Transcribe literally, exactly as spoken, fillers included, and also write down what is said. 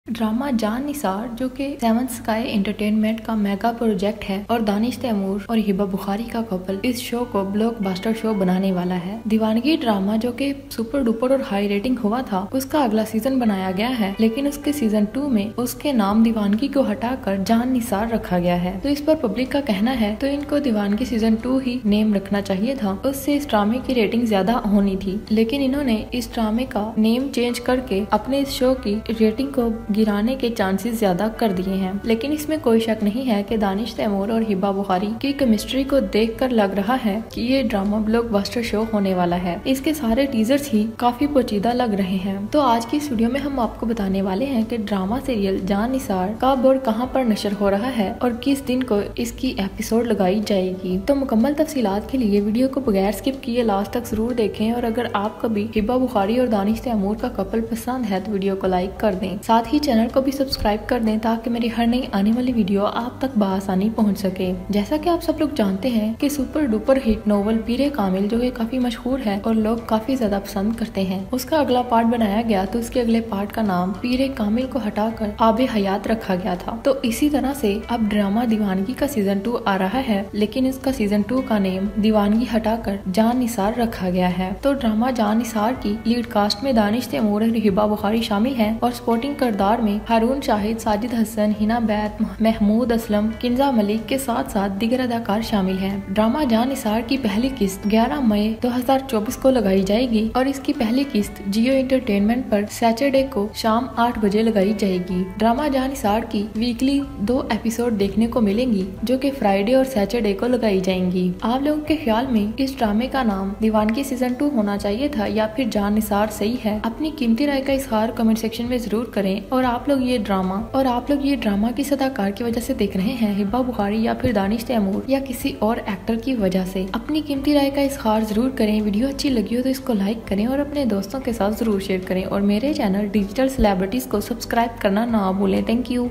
Drama जान निसार जो कि सेवन स्काई एंटरटेनमेंट का मेगा प्रोजेक्ट है और दानिश तैमूर और हिबा बुखारी का कपल इस शो को ब्लॉकबस्टर शो बनाने वाला है। दीवानगी ड्रामा जो कि सुपर डुपर और हाई रेटिंग हुआ था उसका अगला सीजन बनाया गया है, लेकिन उसके सीजन टू में उसके नाम दीवानगी को हटाकर जान निसार रखा गया है। तो इस पर पब्लिक का कहना है तो इनको दीवानगी सीजन टू ही नेम रखना चाहिए था, उससे इस ड्रामे की रेटिंग ज्यादा होनी थी, लेकिन इन्होंने इस ड्रामे का नेम चेंज करके अपने इस शो की रेटिंग को गिराने के चांसेस ज्यादा कर दिए हैं। लेकिन इसमें कोई शक नहीं है कि दानिश तैमूर और हिबा बुखारी की केमिस्ट्री को देखकर लग रहा है कि ये ड्रामा ब्लॉकबस्टर शो होने वाला है। इसके सारे टीजर्स ही काफी पोचीदा लग रहे हैं। तो आज की इस वीडियो में हम आपको बताने वाले हैं कि ड्रामा सीरियल जान निसार कब और कहां पर नशर हो रहा है और किस दिन को इसकी एपिसोड लगाई जाएगी। तो मुकम्मल तफसीलात के लिए वीडियो को बगैर स्किप किए लास्ट तक जरूर देखें, और अगर आप कभी हिबा बुखारी और दानिश तैमूर का कपल पसंद है तो वीडियो को लाइक कर दें, साथ ही चैनल को भी सब्सक्राइब कर दें ताकि मेरी हर नई आने वाली वीडियो आप तक बआसानी पहुंच सके। जैसा कि आप सब लोग जानते हैं कि super duper hit novel Peere Kamil जो कि काफी मशहूर है और लोग काफी ज्यादा पसंद करते हैं, उसका अगला पार्ट बनाया गया तो उसके अगले पार्ट का नाम पीरे कामिल को हटाकर आबे हयात रखा गया था। तो इसी तरह से अब ड्रामा दीवानगी का सीजन टू आ रहा है, लेकिन इसका सीजन टू का नेम दीवानगी हटाकर जान निसार रखा गया है। तो ड्रामा जान निसार की लीड कास्ट में दानिश तैमूर और हिबा बुखारी शामिल है और सपोर्टिंग किरदार में हारून शाहिद, साजिद हसन, हिना बैत, महमूद असलम, किंजा मलिक के साथ साथ दीगर अदाकार शामिल हैं। ड्रामा जान निसार की पहली किस्त ग्यारह मई दो हज़ार चौबीस को लगाई जाएगी और इसकी पहली किस्त जियो एंटरटेनमेंट पर सैटरडे को शाम आठ बजे लगाई जाएगी। ड्रामा जान निसार की वीकली दो एपिसोड देखने को मिलेंगी जो कि फ्राइडे और सैटरडे को लगाई जाएंगी। आप लोगों के ख्याल में इस ड्रामे का नाम दीवानगी सीजन टू होना चाहिए था या फिर जान निसार सही है? अपनी कीमती राय का इजहार कमेंट सेक्शन में जरूर करें। और आप लोग ये ड्रामा और आप लोग ये ड्रामा किस अदाकार की वजह से देख रहे हैं, हिबा बुखारी या फिर दानिश तैमूर या किसी और एक्टर की वजह से? अपनी कीमती राय का इजहार जरूर करें। वीडियो अच्छी लगी हो तो इसको लाइक करें और अपने दोस्तों के साथ जरूर शेयर करें और मेरे चैनल डिजिटल सेलिब्रिटीज को सब्सक्राइब करना ना भूलें। Thank you.